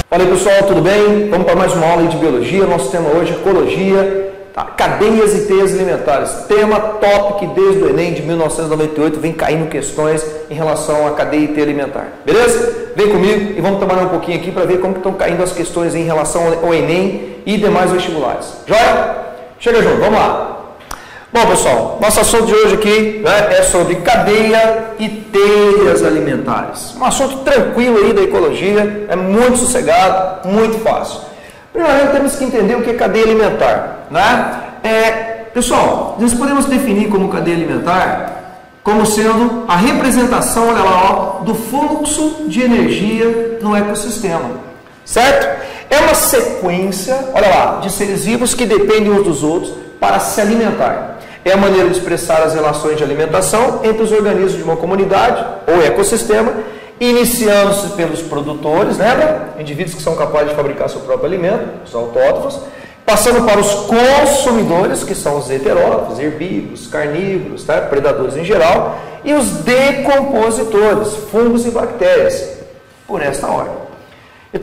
Fala aí pessoal, tudo bem? Vamos para mais uma aula de biologia. Nosso tema hoje é ecologia, tá? Cadeias e teias alimentares. Tema top que desde o Enem de 1998 vem caindo questões em relação à cadeia e teia alimentar. Beleza? Vem comigo e vamos trabalhar um pouquinho aqui para ver como que estão caindo as questões em relação ao Enem e demais vestibulares. Joia? Chega junto, vamos lá. Bom pessoal, nosso assunto de hoje aqui, né, é sobre cadeia e teias alimentares. Um assunto tranquilo aí da ecologia, é muito sossegado, muito fácil. Primeiro temos que entender o que é cadeia alimentar, né? Pessoal, nós podemos definir como cadeia alimentar como sendo a representação, olha lá, ó, do fluxo de energia no ecossistema, certo? É uma sequência, olha lá, de seres vivos que dependem uns dos outros para se alimentar. É a maneira de expressar as relações de alimentação entre os organismos de uma comunidade ou ecossistema, iniciando-se pelos produtores, lembra? Indivíduos que são capazes de fabricar seu próprio alimento, os autótrofos, passando para os consumidores, que são os heterótrofos, herbívoros, carnívoros, tá? Predadores em geral, e os decompositores, fungos e bactérias, por esta ordem. Então,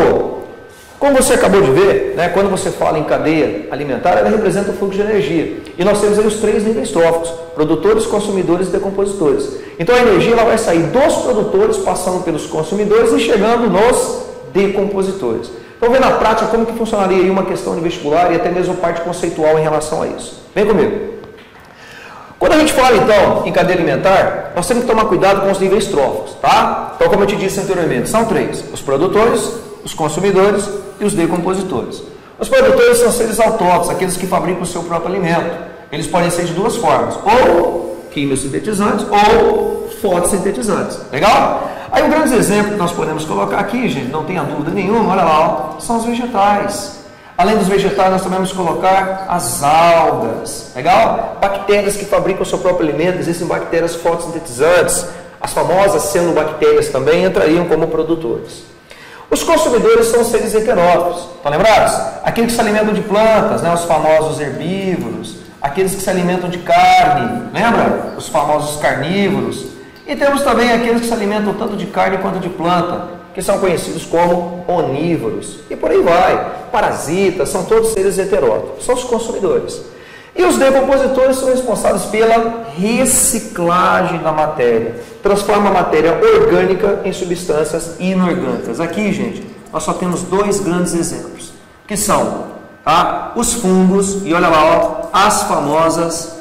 como você acabou de ver, né, quando você fala em cadeia alimentar, ela representa o fluxo de energia. E nós temos aí os três níveis tróficos: produtores, consumidores e decompositores. Então a energia ela vai sair dos produtores, passando pelos consumidores e chegando nos decompositores. Então vamos ver na prática como que funcionaria aí uma questão de vestibular e até mesmo parte conceitual em relação a isso. Vem comigo. Quando a gente fala então em cadeia alimentar, nós temos que tomar cuidado com os níveis tróficos, tá? Então como eu te disse anteriormente, são três: os produtores, os consumidores e os decompositores. Os produtores são seres autóctonos, aqueles que fabricam o seu próprio alimento. Eles podem ser de duas formas: ou quimiosintetizantes ou fotossintetizantes. Legal? Aí um grande exemplo que nós podemos colocar aqui, gente, não tenha dúvida nenhuma, olha lá, ó, são os vegetais. Além dos vegetais, nós também vamos colocar as algas. Legal? Bactérias que fabricam o seu próprio alimento, existem bactérias fotossintetizantes. As famosas cianobactérias também entrariam como produtores. Os consumidores são os seres heterótrofos, estão lembrados? Aqueles que se alimentam de plantas, né? Os famosos herbívoros, aqueles que se alimentam de carne, lembra? Os famosos carnívoros. E temos também aqueles que se alimentam tanto de carne quanto de planta, que são conhecidos como onívoros. E por aí vai. Parasitas, são todos seres heterótrofos, são os consumidores. E os decompositores são responsáveis pela reciclagem da matéria. Transforma a matéria orgânica em substâncias inorgânicas. Aqui, gente, nós só temos dois grandes exemplos, que são, tá, os fungos e olha lá, ó, as famosas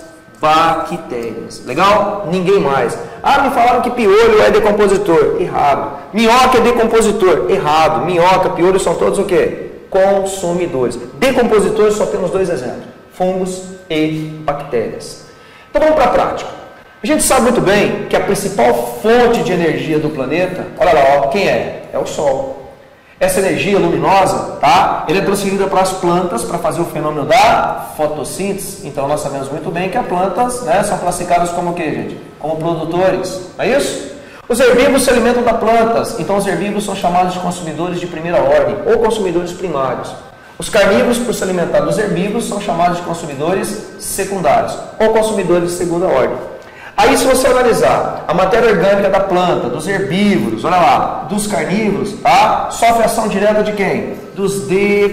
bactérias. Legal? Ninguém mais. Ah, me falaram que piolho é decompositor. Errado. Minhoca é decompositor. Errado. Minhoca, piolho são todos o quê? Consumidores. Decompositores só temos dois exemplos: fungos e bactérias. Então vamos para a prática. A gente sabe muito bem que a principal fonte de energia do planeta, olha lá, ó, quem é? É o Sol. Essa energia luminosa, tá? Ele é transferida para as plantas para fazer o fenômeno da fotossíntese. Então nós sabemos muito bem que as plantas, né, são classificadas como o quê, gente? Como produtores, não é isso? Os herbívoros se alimentam das plantas, então os herbívoros são chamados de consumidores de primeira ordem ou consumidores primários. Os carnívoros, por se alimentar dos herbívoros, são chamados de consumidores secundários ou consumidores de segunda ordem. Aí, se você analisar a matéria orgânica da planta, dos herbívoros, olha lá, dos carnívoros, tá? Sofre ação direta de quem? Dos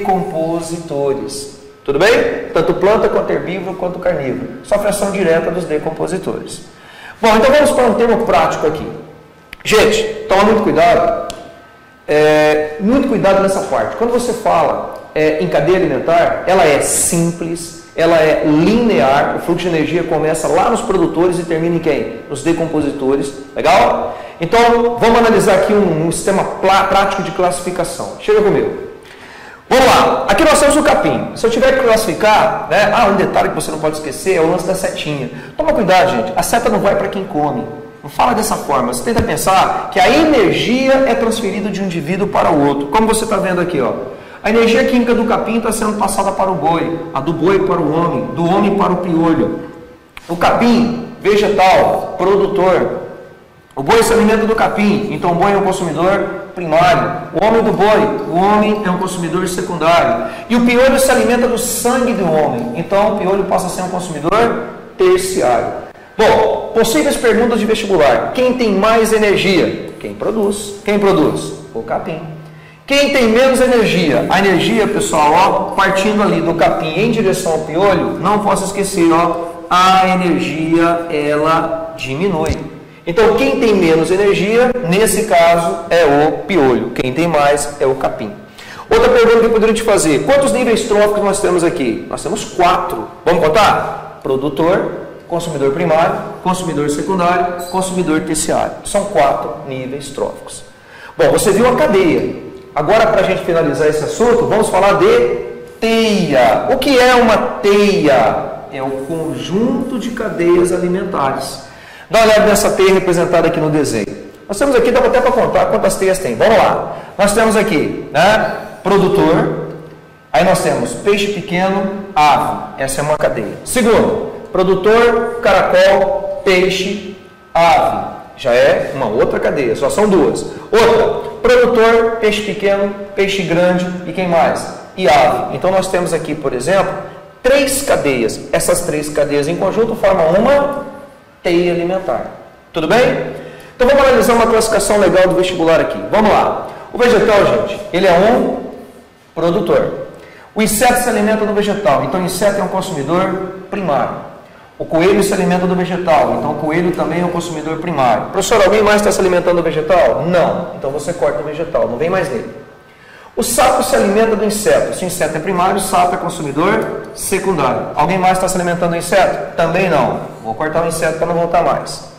decompositores. Tudo bem? Tanto planta quanto herbívoro quanto carnívoro. Sofre ação direta dos decompositores. Bom, então vamos para um termo prático aqui. Gente, toma muito cuidado. Muito cuidado nessa parte. Quando você fala em cadeia alimentar, ela é simples, ela é linear, o fluxo de energia começa lá nos produtores e termina em quem? Nos decompositores, legal? Então, vamos analisar aqui um sistema prático de classificação. Chega comigo. Vamos lá, aqui nós temos o capim. Se eu tiver que classificar, né? Um detalhe que você não pode esquecer é o lance da setinha. Toma cuidado, gente, a seta não vai para quem come. Não fala dessa forma, você tenta pensar que a energia é transferida de um indivíduo para o outro. Como você está vendo aqui, ó. A energia química do capim está sendo passada para o boi, a do boi para o homem, do homem para o piolho. O capim, vegetal, produtor. O boi se alimenta do capim, então o boi é um consumidor primário. O homem do boi, o homem é um consumidor secundário. E o piolho se alimenta do sangue do homem, então o piolho passa a ser um consumidor terciário. Bom, possíveis perguntas de vestibular. Quem tem mais energia? Quem produz. Quem produz? O capim. Quem tem menos energia? A energia, pessoal, ó, partindo ali do capim em direção ao piolho, não posso esquecer, ó, a energia, ela diminui. Então, quem tem menos energia, nesse caso, é o piolho. Quem tem mais é o capim. Outra pergunta que eu poderia te fazer: quantos níveis tróficos nós temos aqui? Nós temos 4. Vamos contar? Produtor, consumidor primário, consumidor secundário, consumidor terciário. São 4 níveis tróficos. Bom, você viu a cadeia. Agora, para a gente finalizar esse assunto, vamos falar de teia. O que é uma teia? É um conjunto de cadeias alimentares. Dá uma olhada nessa teia representada aqui no desenho. Nós temos aqui, dá até para contar quantas teias tem. Vamos lá. Nós temos aqui, né, produtor, aí nós temos peixe pequeno, ave. Essa é uma cadeia. Segundo, produtor, caracol, peixe, ave. Já é uma outra cadeia, só são 2. Outra, produtor, peixe pequeno, peixe grande e quem mais? E ave. Então nós temos aqui, por exemplo, 3 cadeias. Essas 3 cadeias em conjunto formam uma teia alimentar. Tudo bem? Então vamos analisar uma classificação legal do vestibular aqui. Vamos lá. O vegetal, gente, ele é um produtor. O inseto se alimenta do vegetal, então o inseto é um consumidor primário. O coelho se alimenta do vegetal, então o coelho também é um consumidor primário. Professor, alguém mais está se alimentando do vegetal? Não. Então você corta o vegetal, não vem mais nele. O sapo se alimenta do inseto. Se o inseto é primário, o sapo é consumidor secundário. Alguém mais está se alimentando do inseto? Também não. Vou cortar o inseto para não voltar mais.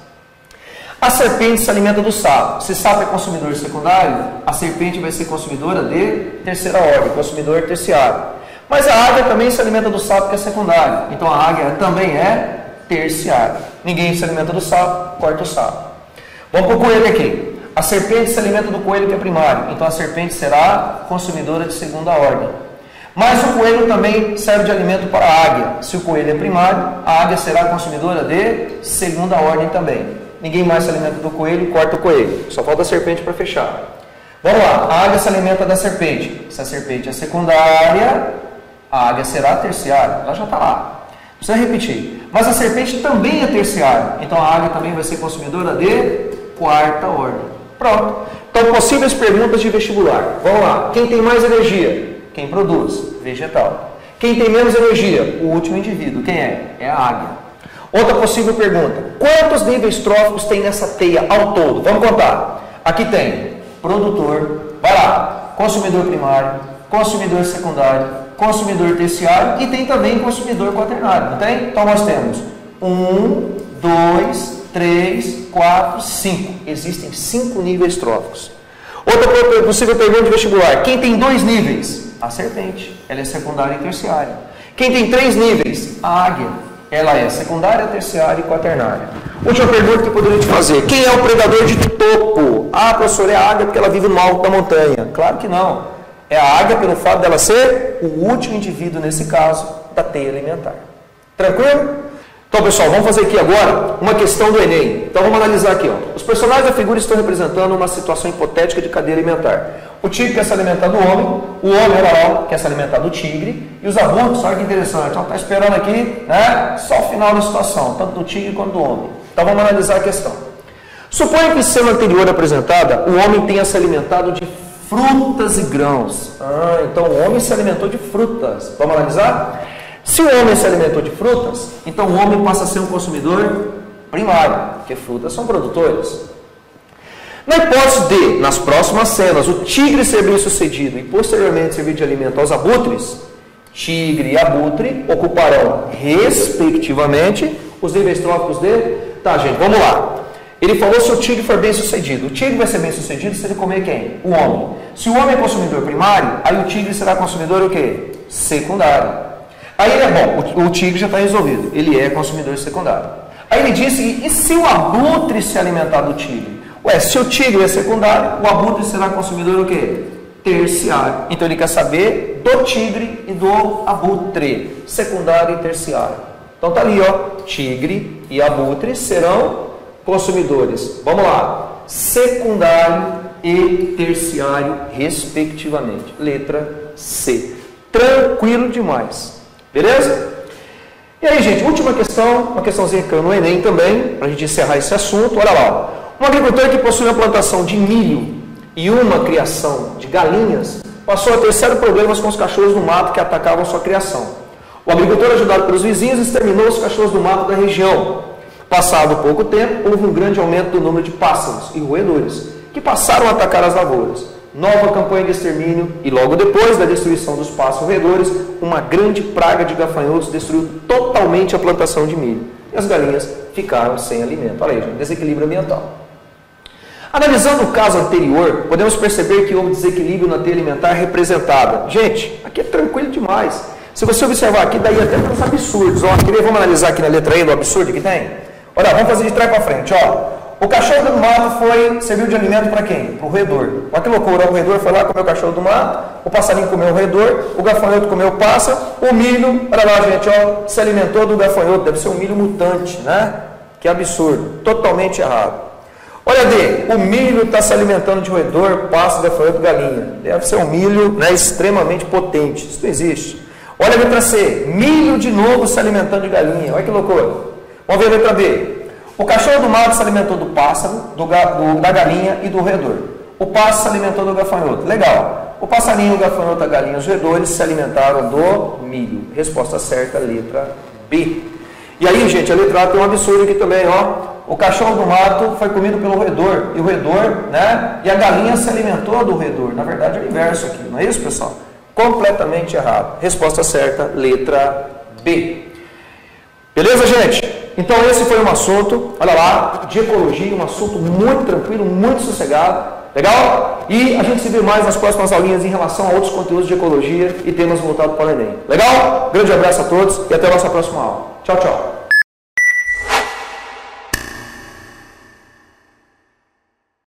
A serpente se alimenta do sapo. Se sapo é consumidor secundário, a serpente vai ser consumidora de terceira ordem, consumidor terciário. Mas a águia também se alimenta do sapo, que é secundário. Então a águia também é terciária. Ninguém se alimenta do sapo, corta o sapo. Vamos para o coelho aqui. A serpente se alimenta do coelho, que é primário. Então a serpente será consumidora de segunda ordem. Mas o coelho também serve de alimento para a águia. Se o coelho é primário, a águia será consumidora de segunda ordem também. Ninguém mais se alimenta do coelho, corta o coelho. Só falta a serpente para fechar. Vamos lá. A águia se alimenta da serpente. Se a serpente é secundária, a águia será terciária. Ela já está lá. Não precisa repetir. Mas a serpente também é terciária. Então a águia também vai ser consumidora de quarta ordem. Pronto. Então, possíveis perguntas de vestibular. Vamos lá. Quem tem mais energia? Quem produz? Vegetal. Quem tem menos energia? O último indivíduo. Quem é? É a águia. Outra possível pergunta. Quantos níveis tróficos tem nessa teia ao todo? Vamos contar. Aqui tem produtor, vai lá, consumidor primário, consumidor secundário, consumidor terciário e tem também consumidor quaternário, não tem? Então nós temos 1, 2, 3, 4, 5. Existem 5 níveis tróficos. Outra possível pergunta de vestibular. Quem tem 2 níveis? A serpente. Ela é secundária e terciária. Quem tem 3 níveis? A águia. Ela é secundária, terciária e quaternária. Última pergunta que eu poderia te fazer. Quem é o predador de topo? Ah, professor, é a águia porque ela vive no alto da montanha. Claro que não. É a águia pelo fato dela ser o último indivíduo, nesse caso, da teia alimentar. Tranquilo? Então, pessoal, vamos fazer aqui agora uma questão do Enem. Então, vamos analisar aqui. Ó. Os personagens da figura estão representando uma situação hipotética de cadeia alimentar. O tigre quer se alimentar do homem, o homem, olha lá, quer se alimentar do tigre, e os abutres, olha que interessante, está esperando aqui, né, só o final da situação, tanto do tigre quanto do homem. Então, vamos analisar a questão. Suponha que, cena anterior apresentada, o homem tenha se alimentado de frutas e grãos. Ah, então o homem se alimentou de frutas. Vamos analisar? Se o homem se alimentou de frutas, então o homem passa a ser um consumidor primário, porque frutas são produtores. Na hipótese de, nas próximas cenas, o tigre ser bem sucedido e posteriormente servir de alimento aos abutres, tigre e abutre ocuparão, respectivamente, os níveis tróficos de... Tá, gente, vamos lá. Ele falou se o tigre for bem sucedido. O tigre vai ser bem sucedido se ele comer quem? O homem. Se o homem é consumidor primário, aí o tigre será consumidor o quê? Secundário. Aí ele é bom, o tigre já está resolvido. Ele é consumidor secundário. Aí ele disse, e se o abutre se alimentar do tigre? Ué, se o tigre é secundário, o abutre será consumidor o quê? Terciário. Então ele quer saber do tigre e do abutre, secundário e terciário. Então tá ali, ó, tigre e abutre serão consumidores. Vamos lá, secundário e terciário, respectivamente. Letra C. Tranquilo demais. Beleza? E aí, gente, última questão, uma questãozinha que caiu no Enem também, para a gente encerrar esse assunto. Olha lá, um agricultor que possui uma plantação de milho e uma criação de galinhas, passou a ter sérios problemas com os cachorros do mato que atacavam sua criação. O agricultor, ajudado pelos vizinhos, exterminou os cachorros do mato da região. Passado pouco tempo, houve um grande aumento do número de pássaros e roedores, que passaram a atacar as lavouras. Nova campanha de extermínio e logo depois da destruição dos pássaros roedores, uma grande praga de gafanhotos destruiu totalmente a plantação de milho. E as galinhas ficaram sem alimento. Olha aí, gente, desequilíbrio ambiental. Analisando o caso anterior, podemos perceber que houve desequilíbrio na teia alimentar representada. Gente, aqui é tranquilo demais. Se você observar aqui, daí até para os absurdos. Ó, vamos analisar aqui na letra E, o absurdo que tem? Olha, vamos fazer de trás para frente. Ó. O cachorro do mato serviu de alimento para quem? Para o roedor. Olha que loucura, o roedor foi lá, comeu o cachorro do mato, o passarinho comeu o roedor, o gafanhoto comeu o pássaro, o milho, olha lá, gente, ó, se alimentou do gafanhoto, deve ser um milho mutante, né? Que absurdo, totalmente errado. Olha, D, o milho está se alimentando de roedor, pássaro, gafanhoto, galinha. Deve ser um milho, né, extremamente potente, isso não existe. Olha a letra C, milho de novo se alimentando de galinha, olha que loucura. Vamos ver a letra B. O cachorro do mato se alimentou do pássaro, da galinha e do roedor. O pássaro se alimentou do gafanhoto. Legal. O passarinho, o gafanhoto, a galinha e os roedores se alimentaram do milho. Resposta certa, letra B. E aí, gente, a letra A tem um absurdo aqui também, ó. O cachorro do mato foi comido pelo roedor. E o roedor, né? E a galinha se alimentou do roedor. Na verdade, é o inverso aqui. Não é isso, pessoal? Completamente errado. Resposta certa, letra B. Beleza, gente? Então esse foi um assunto, olha lá, de ecologia, um assunto muito tranquilo, muito sossegado, legal? E a gente se vê mais nas próximas aulinhas em relação a outros conteúdos de ecologia e temas voltados para o Enem. Legal? Grande abraço a todos e até a nossa próxima aula. Tchau, tchau.